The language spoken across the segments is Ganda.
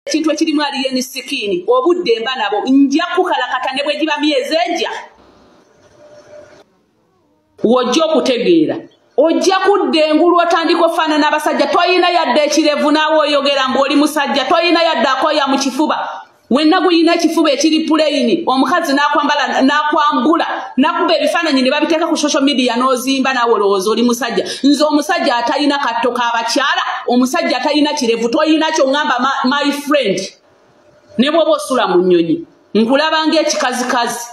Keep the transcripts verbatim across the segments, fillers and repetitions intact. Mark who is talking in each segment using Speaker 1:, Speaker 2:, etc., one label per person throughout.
Speaker 1: Kintu ekirimu aliyeni sikini obudde mba nabo nja kukalakata ne bwe giba myezi ejja wojja okutegeera ojja kudda engulu otandika ofaana n'abasajja toyina yadde ekirevu naawe oyogera mbu oli musajja toyina yadde akoya mu kifuba wenna guyina ekifuba ekiri puleyini omukazi n'akwambala n'akwambula n'akuba ebifaananyi ne babiteeka ku social media n'ozimba naawe olowooza oli musajja nze omusajja atayina katto k'abakyala omusajja atayina kirevu toyina kyo ŋŋamba my friend ne bw'oba osula mu nnyonyi nkulaba ng'ekikazikazi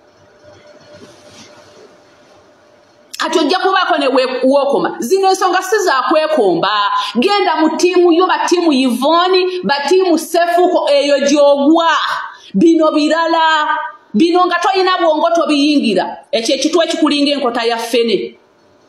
Speaker 1: kati ojja kubaako ne wookoma zino ensonga si za kwekomba genda mu ttiimu yo battiimu Yvonne battiimu Sefuko eyo gy'ogwa bino birala bino nga toyina bwongo tobiyingira ekyo ekitwa ekikulinga enkota ya ffene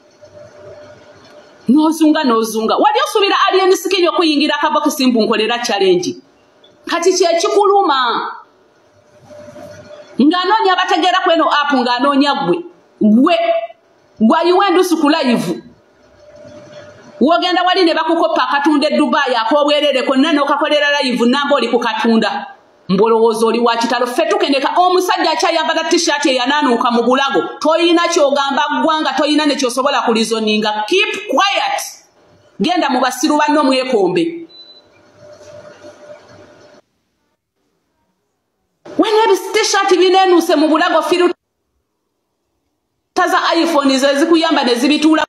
Speaker 1: n'ozunga n'ozunga wali osuubira alien sikini okuyingira akabokisi mbu nkolera challenge kati kyekikuluma ng'anoonya abategeera ku eno apu ng'anoonya gwe gwe gwayiwendusu ku live wogenda wali ne bakukopa akatunda e Dubai akobwerere konna n'okakolera live namba oli ku katunda mbolowooza oli wa kitalo ffe tukeneka omusajja akyayambala t-shirt eyanaanuuka mu bulago toyina kyogamba ggwanga toyina ne kyosobola kulizoninga keep quiet genda mu basiru banno mwekombe wene ebi t-shirt bineenuuse mu bulago firu taza iPhone ze zikuyamba ne zibituula